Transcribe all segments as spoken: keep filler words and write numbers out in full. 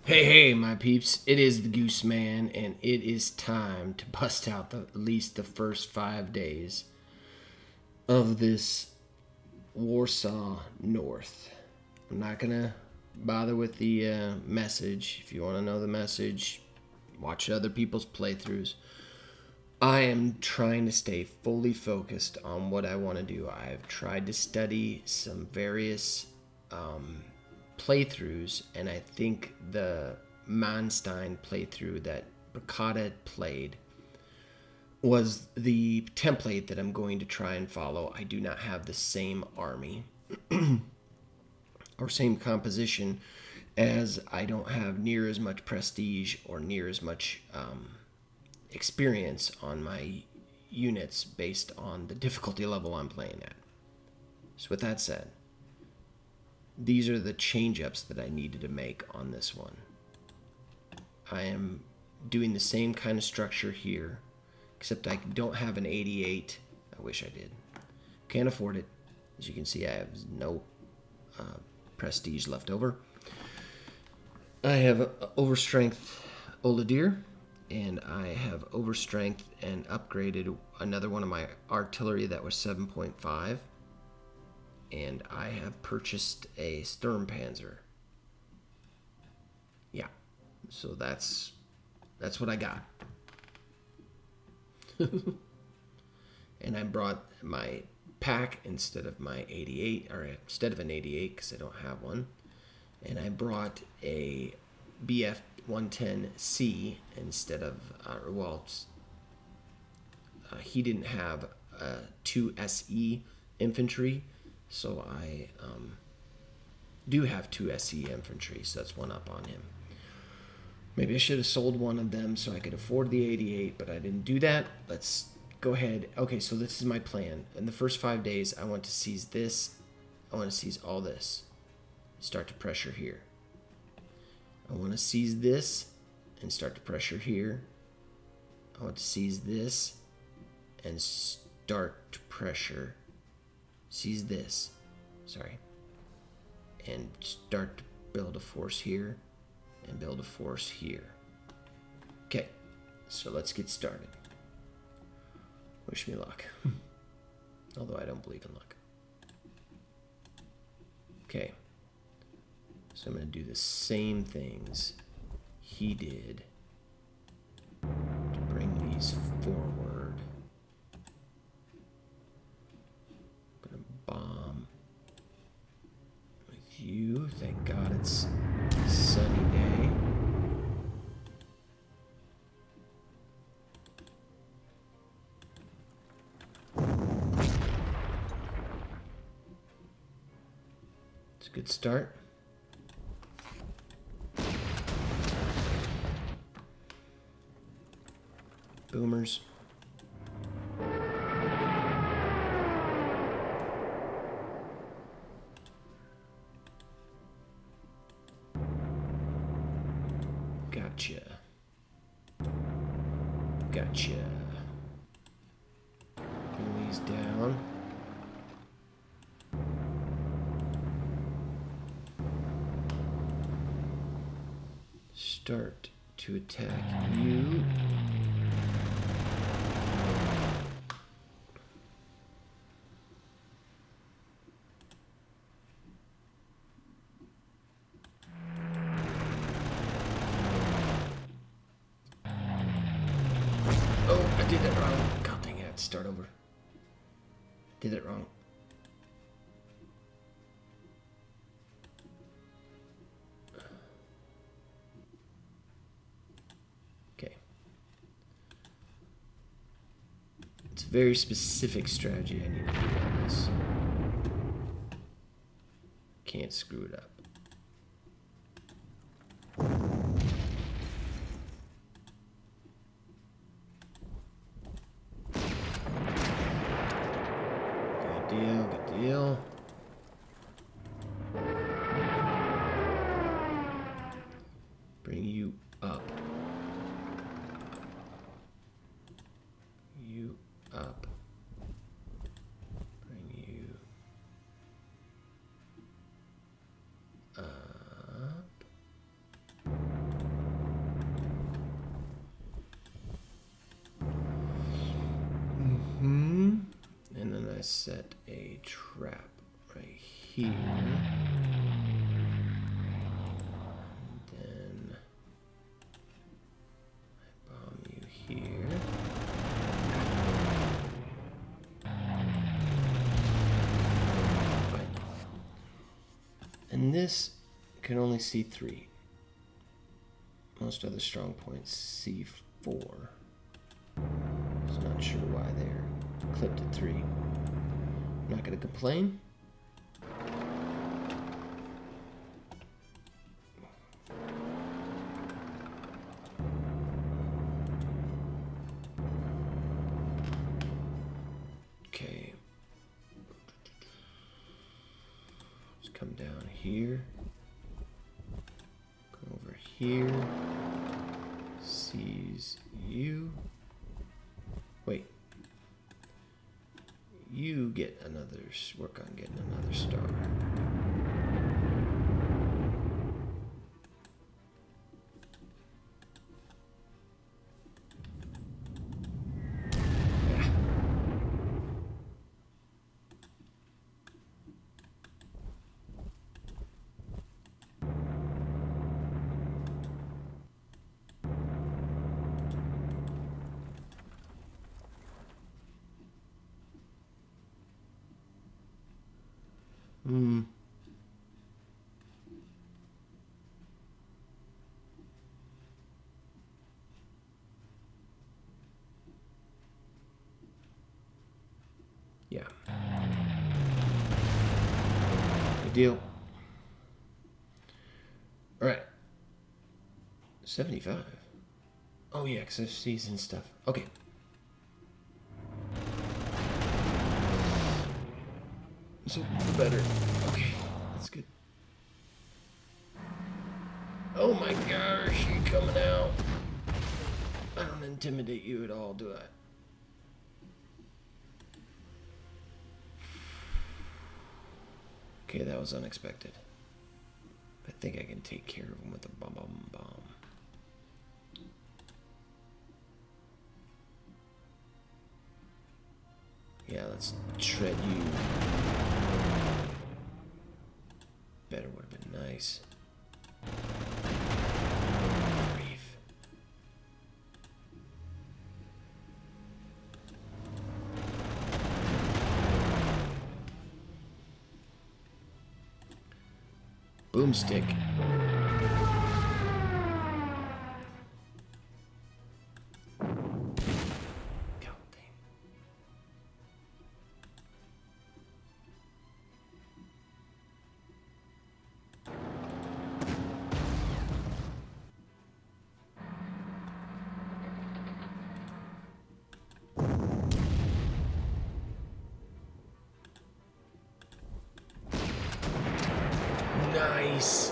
Hey, hey, my peeps, it is the Goose Man, and it is time to bust out the, at least the first five days of this Warsaw North. I'm not going to bother with the uh, message. If you want to know the message, watch other people's playthroughs. I am trying to stay fully focused on what I want to do. I've tried to study some various um, playthroughs, and I think the Manstein playthrough that Braccada played was the template that I'm going to try and follow. I do not have the same army or same composition, as I don't have near as much prestige or near as much um, experience on my units based on the difficulty level I'm playing at. So with that said, these are the change-ups that I needed to make on this one. I am doing the same kind of structure here, except I don't have an eighty-eight. I wish I did. Can't afford it. As you can see, I have no uh, prestige left over. I have overstrength Oladir, and I have overstrength and upgraded another one of my artillery that was seven point five. And I have purchased a Sturm Panzer. Yeah, so that's that's what I got. And I brought my pack instead of my eighty-eight, or instead of an eighty-eight because I don't have one. And I brought a B F one ten C instead of, uh, well, uh, he didn't have uh, two S E infantry. So I um, do have two S E infantry, so that's one up on him. Maybe I should have sold one of them so I could afford the eighty-eight, but I didn't do that. Let's go ahead. Okay, so this is my plan. In the first five days, I want to seize this. I want to seize all this. Start to pressure here. I want to seize this and start to pressure here. I want to seize this and start to pressure. Seize this, sorry, and start to build a force here and build a force here. Okay, so let's get started. Wish me luck. Although I don't believe in luck. Okay, so I'm going to do the same things he did to bring these forward. Bomb with you. Thank God it's a sunny day. It's a good start. Boomers. Gotcha. Gotcha. Bring these down. Start to attack you. Did it wrong. God dang it. Start over. Did it wrong. Okay. It's a very specific strategy I need to do on this. Can't screw it up. Deal, good deal. Bring you up. You up. Bring you set a trap right here. And then I bomb you here. Fine. And this can only see three. Most other strong points see four. Just not sure why they're clipped at three. I'm not going to complain. Okay. Let's come down here. Go over here. Sees you. Wait. You get another, work on getting another star. Yeah. Hmm. Yeah. Good deal. All right. seventy-five. Oh, yeah, because I've seasoned stuff. Okay. So better. Okay, that's good. Oh my gosh, you coming out. I don't intimidate you at all, do I? Okay, that was unexpected. I think I can take care of him with a bomb bomb bomb. Yeah, let's tread you. Better would have been nice. Grief. Boomstick. Nice.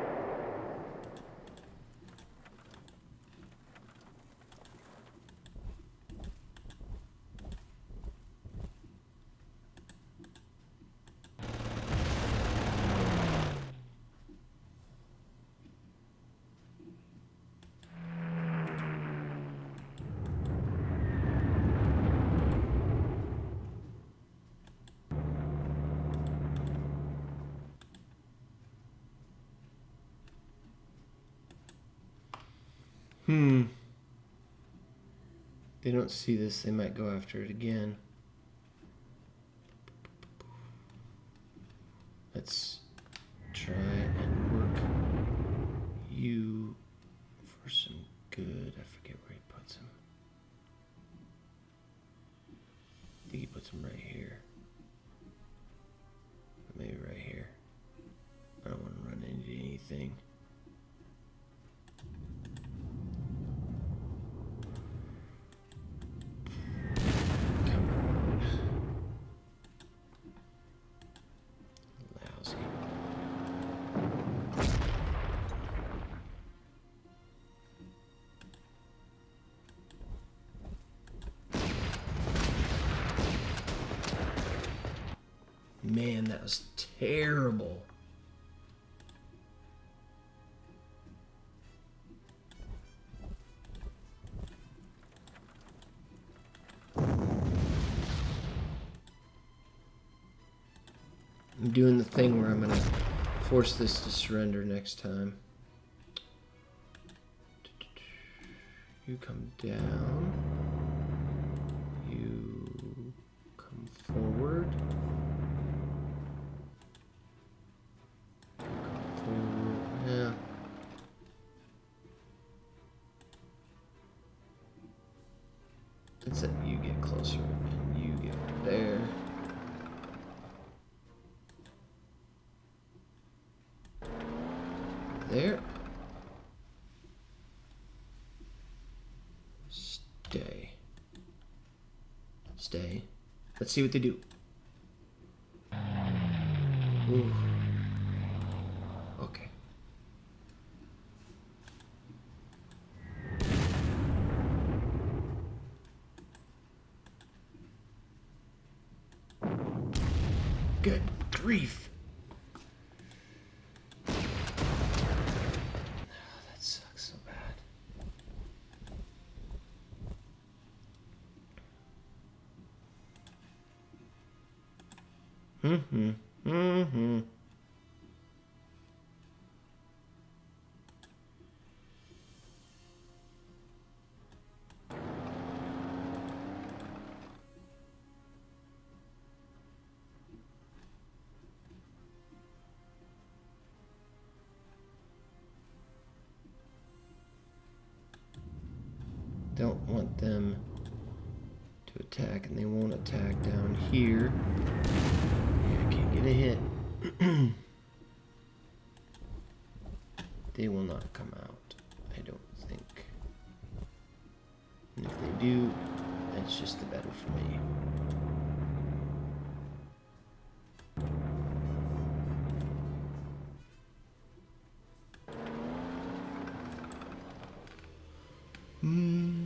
Hmm. They don't see this, they might go after it again. Let's try and work you for some good. I forget where he puts him. I think he puts him right here. Or maybe right here. I don't want to run into anything. Man, that was terrible. I'm doing the thing where I'm gonna force this to surrender next time. You come down. You come forward. Come forward. Yeah. It's that you get closer and you get there. There. Stay. Stay. Let's see what they do. Ooh. Okay. Good grief. Mm-hmm. Mm-hmm. Don't want them to attack, and they won't attack down here. Yeah, can't get a hit. They will not come out, I don't think. And if they do, that's just the better for me. Hmm.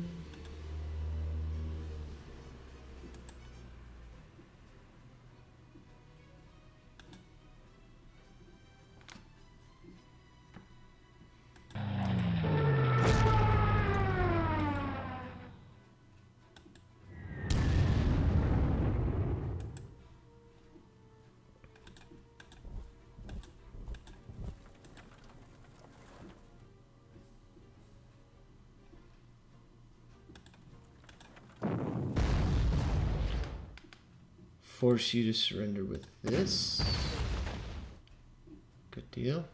Force you to surrender with this. Good deal.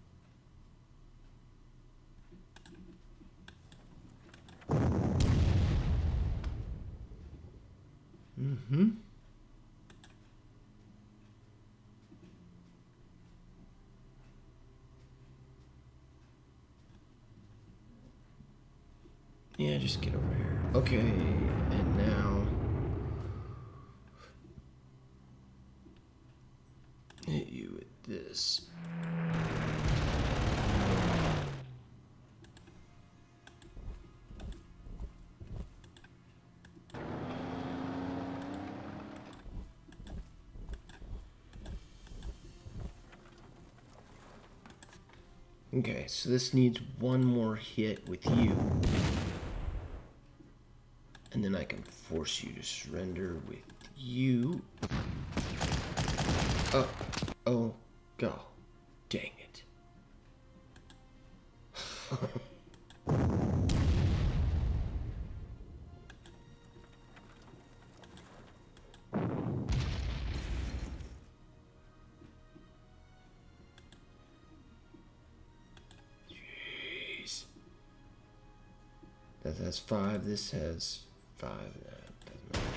Mm-hmm. Yeah, just get over here. Okay, and now hit you with this. Okay, so this needs one more hit with you. And then I can force you to surrender with you. Oh, oh, go. Dang it. Jeez. That has five, this has five. That doesn't matter.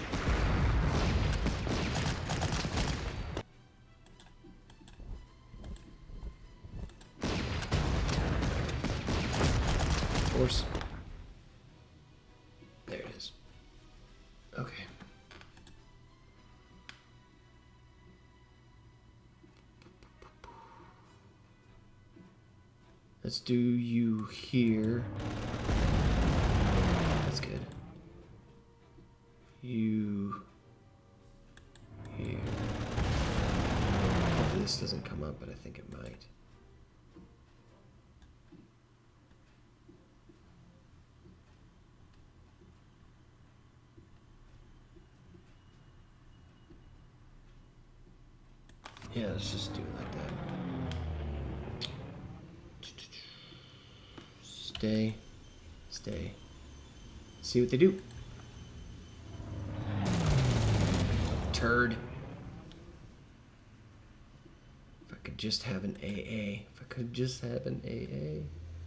Force. There it is. Okay. Let's do you here. That's good. You here. Hopefully this doesn't come up, but I think it might. Yeah, let's just do it like that. Stay. Stay. See what they do. Turd. If I could just have an A A. If I could just have an A A.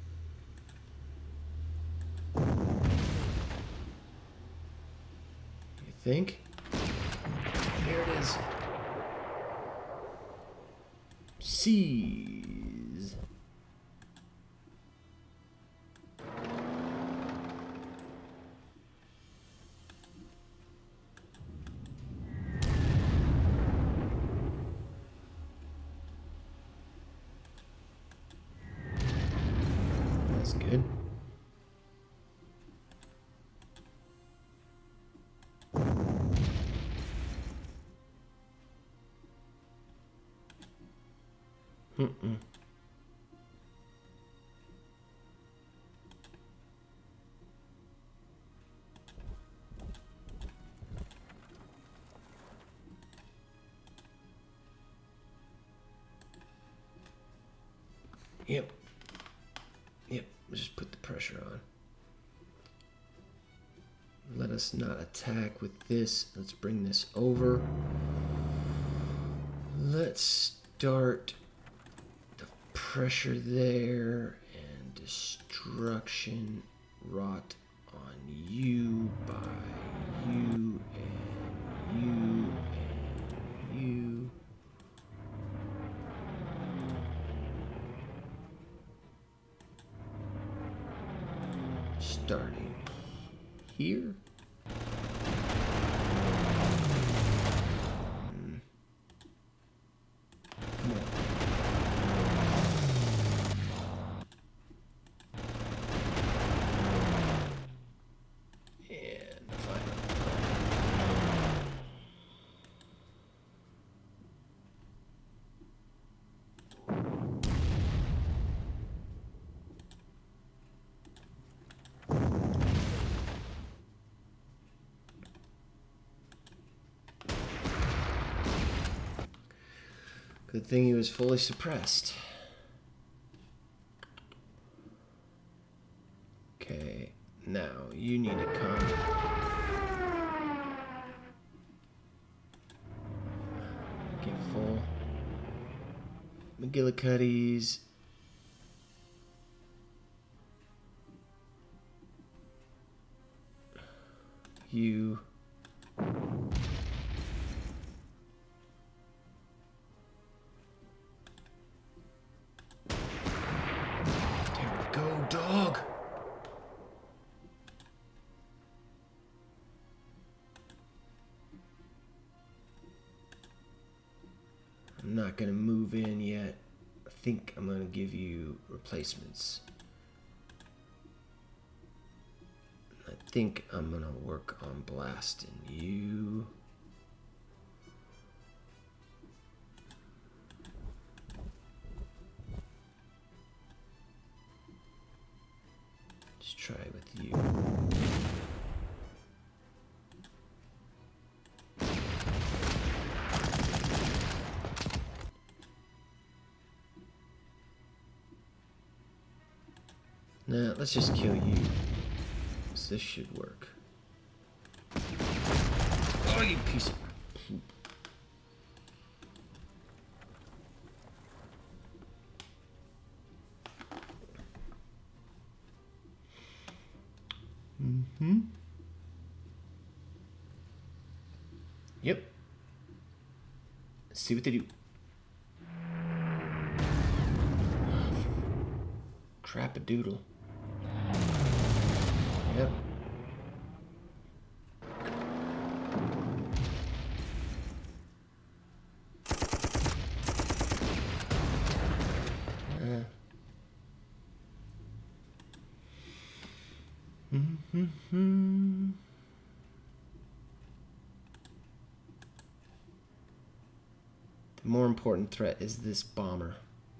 You think? Here it is. Seize. That's good. Mm-mm. Yep. Yep. Just put the pressure on. Let us not attack with this. Let's bring this over. Let's start the pressure there and destruction wrought on you by you and you and you. Starting here. Good thing he was fully suppressed. Okay, now you need to come. Get full. McGillicuddy's. You. Go, dog. I'm not gonna move in yet. I think I'm gonna give you replacements. I think I'm gonna work on blasting you. Let's try with you. Nah, let's just kill you. So this should work. Oh, you piece of poop. Mm-hmm. Yep. Let's see what they do. Crap-a-doodle. Yep. Uh. Mm-hmm. The more important threat is this bomber.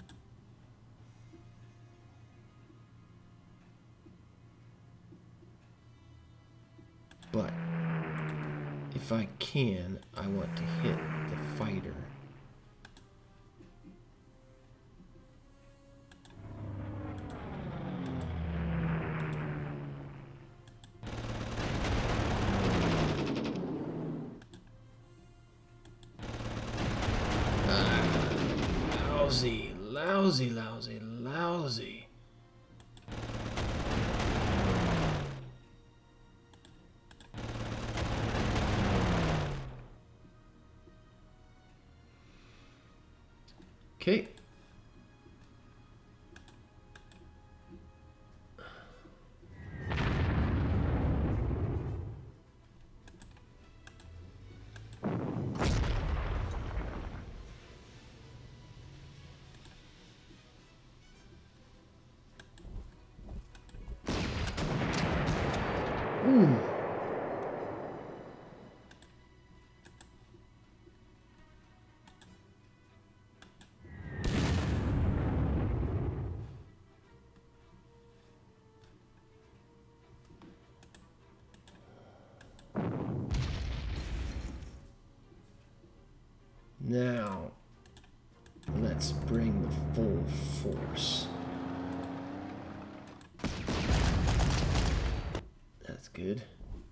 But if I can, I want to hit the fighter lousy, lousy, lousy. Okay. Ooh. Now, let's bring the full force. That's good.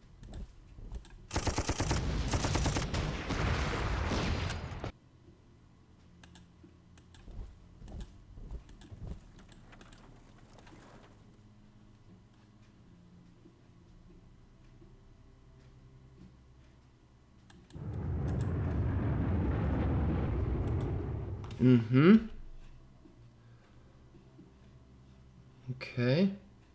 Mm-hmm. Okay.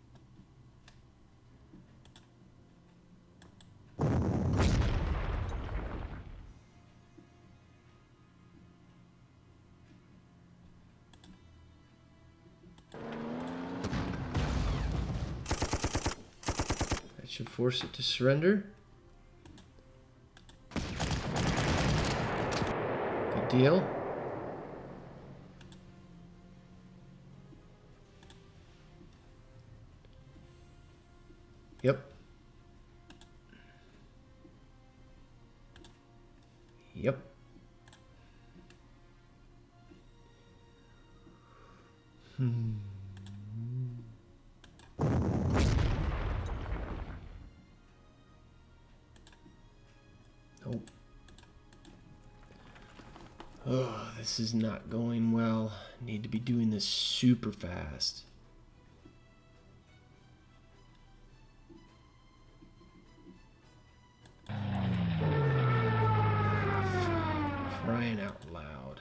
That should force it to surrender. Good deal. Yep. Yep. Hmm. Nope. Oh, this is not going well. Need to be doing this super fast. Crying out loud.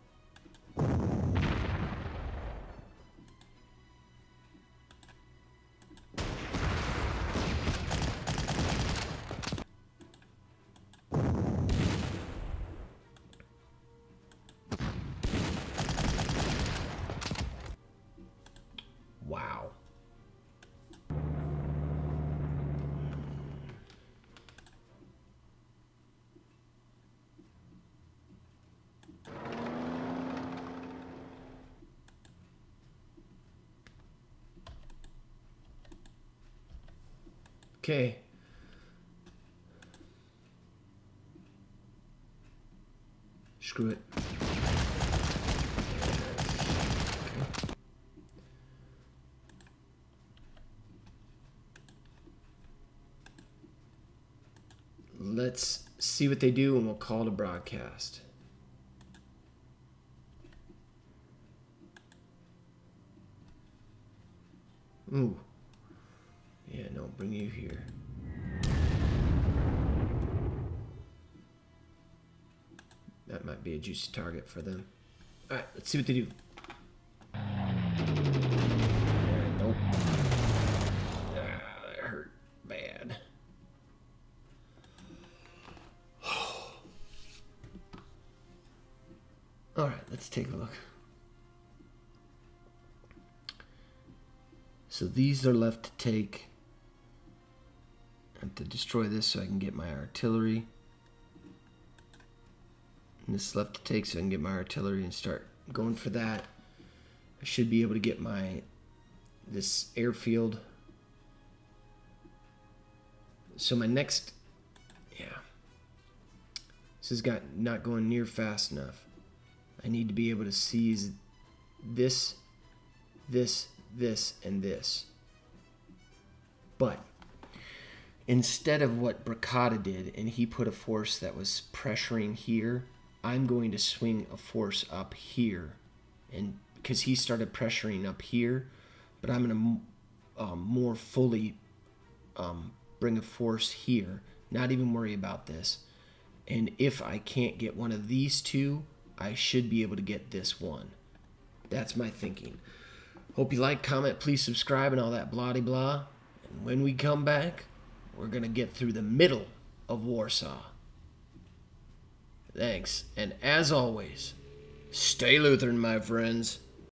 Wow. Okay. Screw it. Okay. Let's see what they do and we'll call it a broadcast. Ooh. Yeah, no, bring you here. That might be a juicy target for them. Alright, let's see what they do. Nope. Ah, that hurt bad. Alright, let's take a look. So these are left to take. I have to destroy this so I can get my artillery. And this is left to take so I can get my artillery and start going for that. I should be able to get my this airfield. So my next, yeah, this has got not going near fast enough. I need to be able to seize this, this, this, and this. But instead of what Braccada did, and he put a force that was pressuring here, I'm going to swing a force up here and because he started pressuring up here. But I'm going to um, more fully um, bring a force here. Not even worry about this. And if I can't get one of these two, I should be able to get this one. That's my thinking. Hope you like, comment, please subscribe, and all that blah-de-blah. And when we come back, we're going to get through the middle of Warsaw. Thanks. And as always, stay Lutheran, my friends.